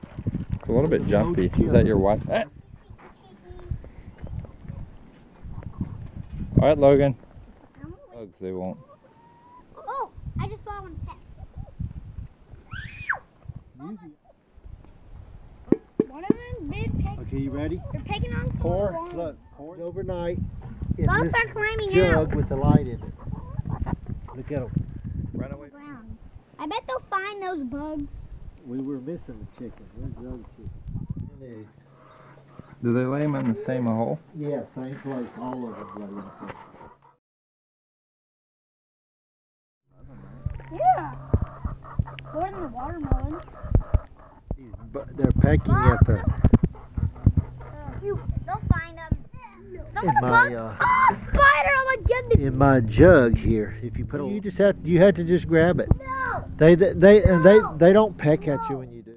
It's a little bit jumpy. Is that your wife? Ah. All right, Logan. Bugs, they won't. Oh, I just saw one peck. One of them did peck. Okay, you ready? They're pecking on Pour, floor. look, pour it overnight in Bugs this are climbing jug out. with the light in it. Look at them. Run away. I bet they'll find those bugs. We were missing the chicken. Where's the other chicken? Do they lay them in the same hole? Yeah, same place. All of them lay in the place. Yeah. More than the watermelon. They're pecking at the They'll find them. in my Spider! Oh my goodness! in my jug here. If you put you have to just grab it. No. They don't peck at you when you do.